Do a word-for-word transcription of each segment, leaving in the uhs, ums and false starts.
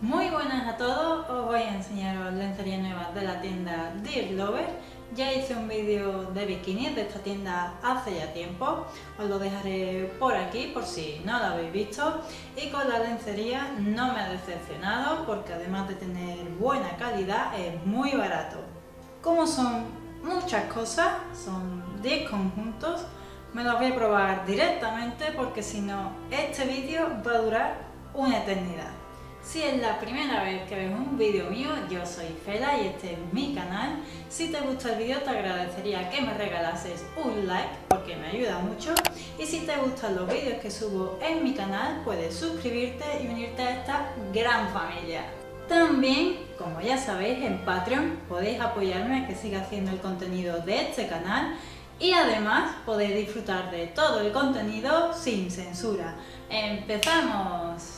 Muy buenas a todos, os voy a enseñaros lencería nueva de la tienda Dear Lover. Ya hice un vídeo de bikinis de esta tienda hace ya tiempo, os lo dejaré por aquí por si no lo habéis visto. Y con la lencería no me ha decepcionado porque además de tener buena calidad es muy barato. Como son muchas cosas, son diez conjuntos, me los voy a probar directamente porque si no este vídeo va a durar una eternidad. Si es la primera vez que ves un vídeo mío, yo soy Fela y este es mi canal. Si te gusta el vídeo te agradecería que me regalases un like porque me ayuda mucho. Y si te gustan los vídeos que subo en mi canal, puedes suscribirte y unirte a esta gran familia. También, como ya sabéis, en Patreon podéis apoyarme a que siga haciendo el contenido de este canal. Y además podéis disfrutar de todo el contenido sin censura. ¡Empezamos!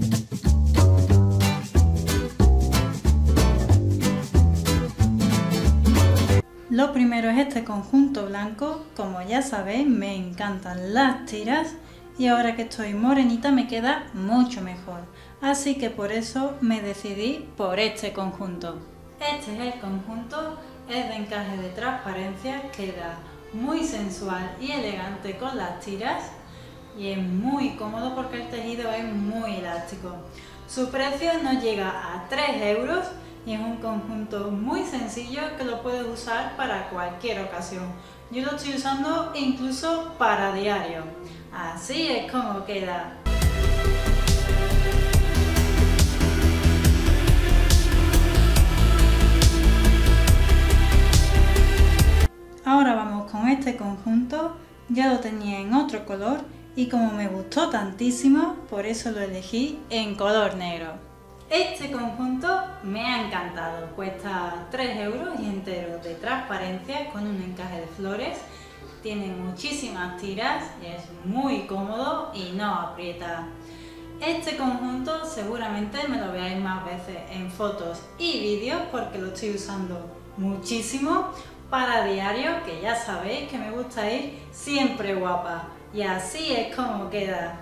Lo primero es este conjunto blanco. Como ya sabéis, me encantan las tiras y ahora que estoy morenita me queda mucho mejor. Así que por eso me decidí por este conjunto. Este es el conjunto, es de encaje de transparencia, queda muy sensual y elegante con las tiras y es muy cómodo porque el tejido es muy elástico. Su precio no llega a tres euros y es un conjunto muy sencillo que lo puedes usar para cualquier ocasión. Yo lo estoy usando incluso para diario. Así es como queda. Ahora vamos con este conjunto. Ya lo tenía en otro color y como me gustó tantísimo, por eso lo elegí en color negro. Este conjunto me ha encantado, cuesta tres euros y entero de transparencia con un encaje de flores. Tiene muchísimas tiras y es muy cómodo y no aprieta. Este conjunto seguramente me lo veáis más veces en fotos y vídeos porque lo estoy usando muchísimo para diario, que ya sabéis que me gusta ir siempre guapa. Y así es como queda.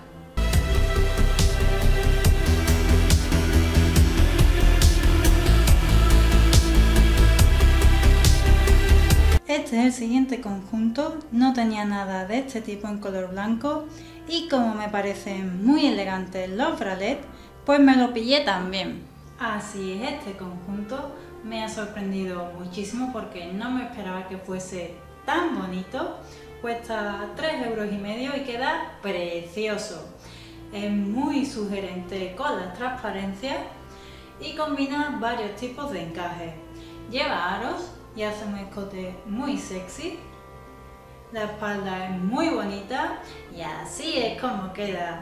Este es el siguiente conjunto, no tenía nada de este tipo en color blanco y como me parecen muy elegantes los bralets, pues me lo pillé también. Así es, este conjunto me ha sorprendido muchísimo porque no me esperaba que fuese tan bonito. Cuesta tres euros y medio y queda precioso. Es muy sugerente con las transparencias y combina varios tipos de encaje. Lleva aros y hace un escote muy sexy. La espalda es muy bonita y así es como queda.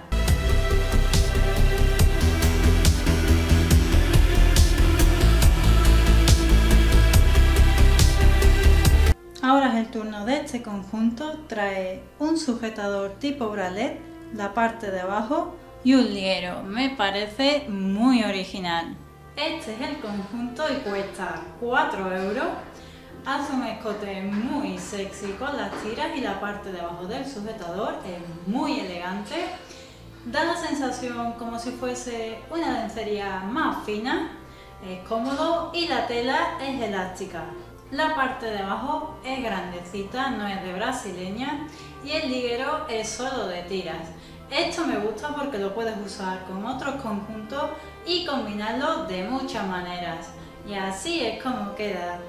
Ahora es el turno de este conjunto. Trae un sujetador tipo bralet, la parte de abajo y un liguero. Me parece muy original. Este es el conjunto y cuesta cuatro euros. Hace un escote muy sexy con las tiras y la parte de abajo del sujetador es muy elegante. Da la sensación como si fuese una lencería más fina, es cómodo y la tela es elástica. La parte de abajo es grandecita, no es de brasileña y el liguero es solo de tiras. Esto me gusta porque lo puedes usar con otros conjuntos y combinarlo de muchas maneras. Y así es como queda.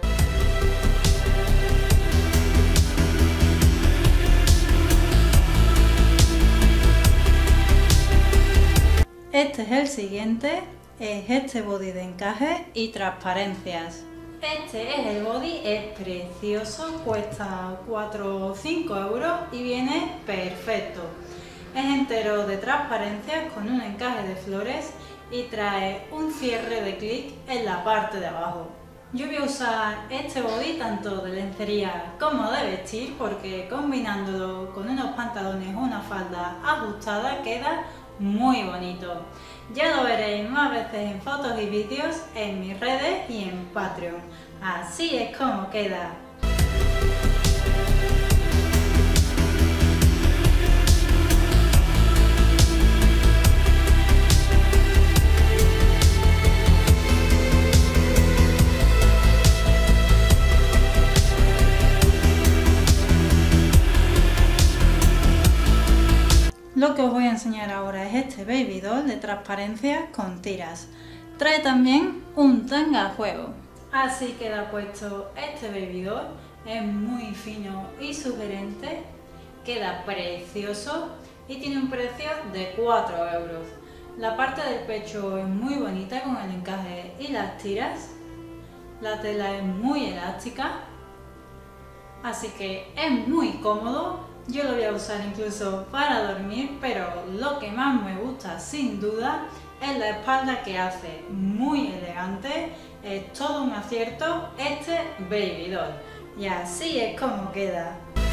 Este es el siguiente, es este body de encaje y transparencias. Este es el body, es precioso, cuesta cuatro o cinco euros y viene perfecto. Es entero de transparencias con un encaje de flores y trae un cierre de clic en la parte de abajo. Yo voy a usar este body tanto de lencería como de vestir porque combinándolo con unos pantalones o una falda ajustada queda muy bonito. Ya lo veréis más veces en fotos y vídeos en mis redes y en Patreon. Así es como queda. lo que os voy a enseñar ahora es este baby doll de transparencia con tiras. Trae también un tanga a juego. Así queda puesto este baby doll, es muy fino y sugerente, queda precioso y tiene un precio de cuatro euros. La parte del pecho es muy bonita con el encaje y las tiras. La tela es muy elástica, así que es muy cómodo. Yo lo voy a usar incluso para dormir, pero lo que más me gusta sin duda es la espalda, que hace muy elegante. Es todo un acierto este baby doll. Y así es como queda.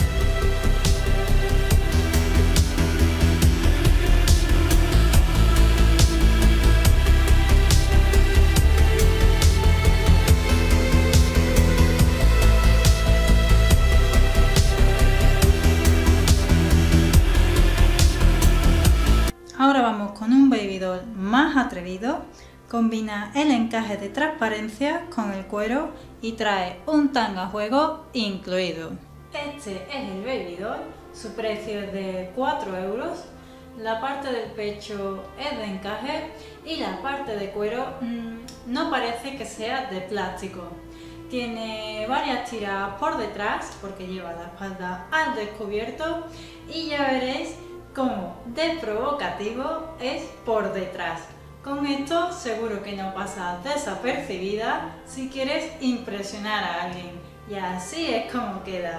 Ahora vamos con un baby doll más atrevido. Combina el encaje de transparencia con el cuero y trae un tanga a juego incluido. Este es el baby doll, su precio es de cuatro euros. La parte del pecho es de encaje y la parte de cuero mmm, no parece que sea de plástico. Tiene varias tiras por detrás porque lleva la espalda al descubierto y ya veréis cómo de provocativo es por detrás. Con esto seguro que no pasa desapercibida si quieres impresionar a alguien. Y así es como queda.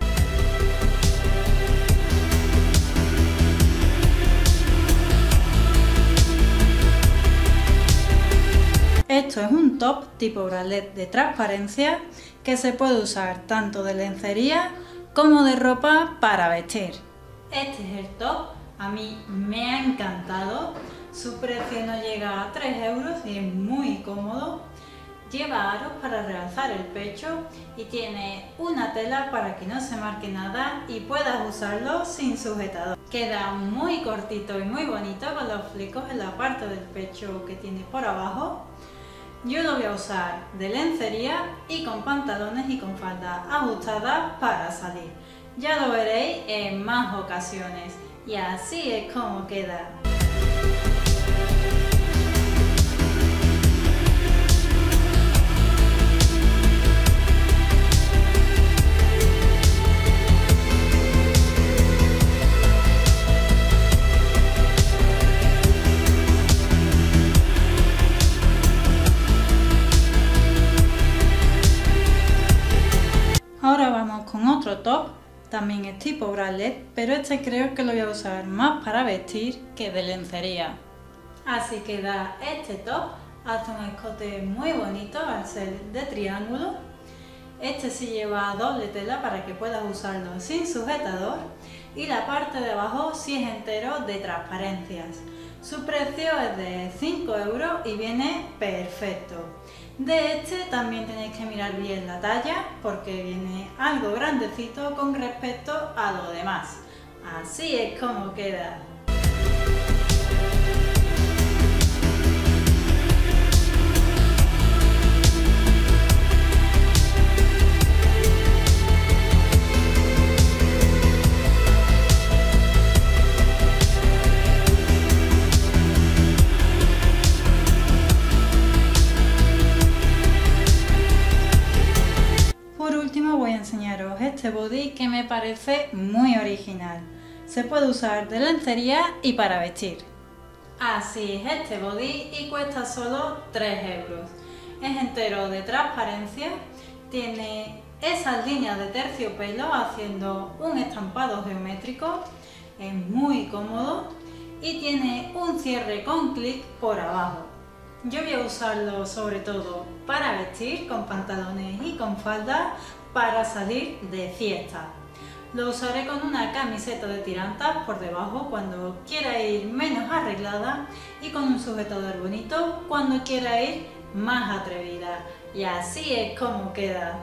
Esto es un top tipo bralette de transparencia que se puede usar tanto de lencería como de ropa para vestir. Este es el top, a mí me ha encantado. Su precio no llega a tres euros y es muy cómodo. Lleva aros para realzar el pecho y tiene una tela para que no se marque nada y puedas usarlo sin sujetador. Queda muy cortito y muy bonito con los flecos en la parte del pecho que tiene por abajo. Yo lo voy a usar de lencería y con pantalones y con falda ajustada para salir. Ya lo veréis en más ocasiones y así es como queda. Ahora vamos con otro top, también es tipo bralette, pero este creo que lo voy a usar más para vestir que de lencería. Así queda este top, hace un escote muy bonito al ser de triángulo. Este sí lleva doble tela para que puedas usarlo sin sujetador y la parte de abajo sí es entero de transparencias. Su precio es de cinco euros y viene perfecto. De este también tenéis que mirar bien la talla porque viene algo grandecito con respecto a lo demás. Así es como queda. Este body que me parece muy original. Se puede usar de lencería y para vestir. Así es este body y cuesta solo tres euros. Es entero de transparencia, tiene esas líneas de terciopelo haciendo un estampado geométrico, es muy cómodo y tiene un cierre con clic por abajo. Yo voy a usarlo sobre todo para vestir con pantalones y con falda para salir de fiesta. Lo usaré con una camiseta de tirantas por debajo cuando quiera ir menos arreglada y con un sujetador bonito cuando quiera ir más atrevida. Y así es como queda.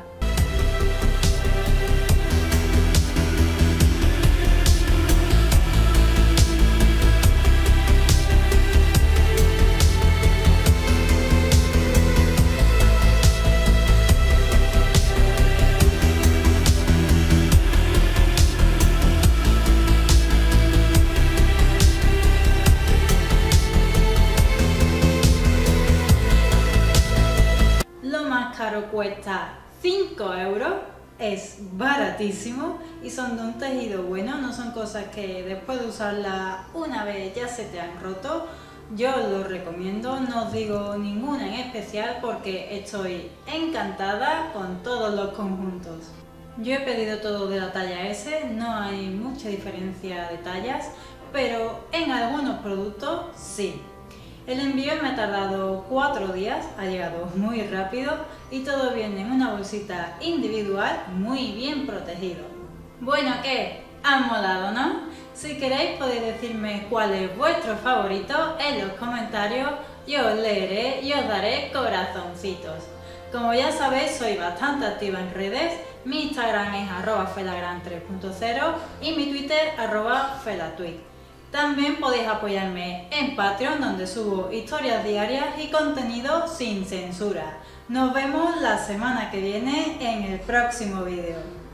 cuesta cinco euros, es baratísimo y son de un tejido bueno, no son cosas que después de usarla una vez ya se te han roto. Yo os lo recomiendo, no os digo ninguna en especial porque estoy encantada con todos los conjuntos. Yo he pedido todo de la talla ese, no hay mucha diferencia de tallas, pero en algunos productos sí. El envío me ha tardado cuatro días, ha llegado muy rápido y todo viene en una bolsita individual muy bien protegido. Bueno, ¿qué? ¿Ha molado, no? Si queréis podéis decirme cuál es vuestro favorito en los comentarios, yo os leeré y os daré corazoncitos. Como ya sabéis, soy bastante activa en redes, mi Instagram es arroba felagran tres punto cero y mi Twitter arroba felatweet. También podéis apoyarme en Patreon, donde subo historias diarias y contenido sin censura. Nos vemos la semana que viene en el próximo vídeo.